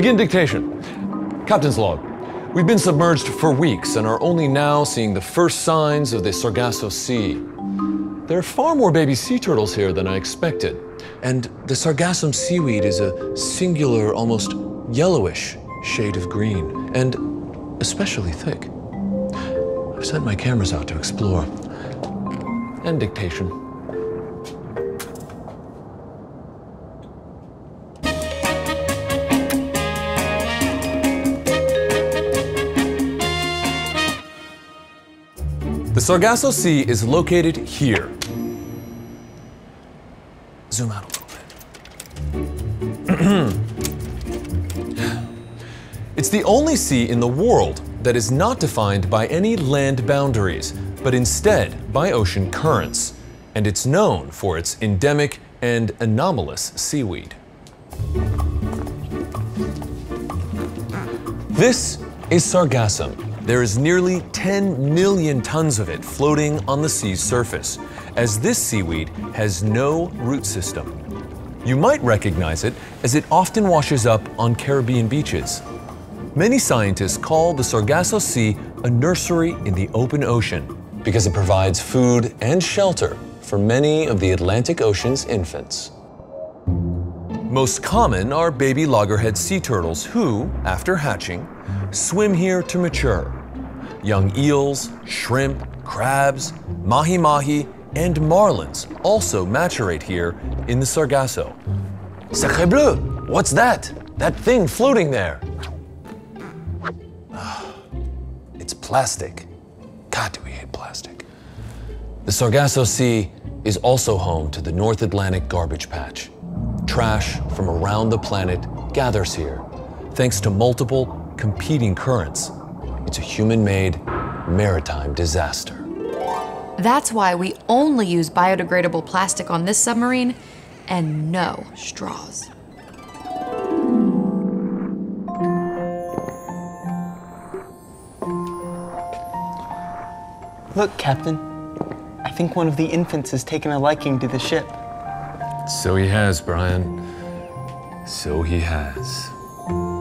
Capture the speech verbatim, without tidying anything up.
Begin dictation. Captain's log. We've been submerged for weeks and are only now seeing the first signs of the Sargasso Sea. There are far more baby sea turtles here than I expected. And the sargassum seaweed is a singular, almost yellowish shade of green, and especially thick. I've sent my cameras out to explore. And dictation. The Sargasso Sea is located here. Zoom out a little bit. It's the only sea in the world that is not defined by any land boundaries, but instead by ocean currents, and it's known for its endemic and anomalous seaweed. This is sargassum. There is nearly ten million tons of it floating on the sea's surface, as this seaweed has no root system. You might recognize it as it often washes up on Caribbean beaches. Many scientists call the Sargasso Sea a nursery in the open ocean because it provides food and shelter for many of the Atlantic Ocean's infants. Most common are baby loggerhead sea turtles who, after hatching, swim here to mature. Young eels, shrimp, crabs, mahi-mahi, and marlins also maturate here in the Sargasso. Sacré bleu! What's that? That thing floating there? It's plastic. God, do we hate plastic. The Sargasso Sea is also home to the North Atlantic garbage patch. Trash from around the planet gathers here, thanks to multiple competing currents. It's a human-made maritime disaster. That's why we only use biodegradable plastic on this submarine and no straws. Look, Captain. I think one of the infants has taken a liking to the ship. So he has, Brian. So he has.